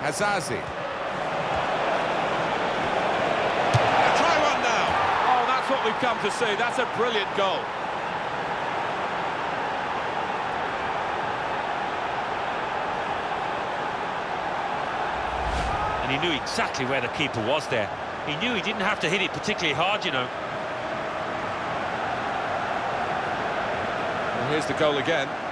Hazazi. Try one now. Oh, that's what we've come to see. That's a brilliant goal. And he knew exactly where the keeper was there. He knew he didn't have to hit it particularly hard, you know. Well, here's the goal again.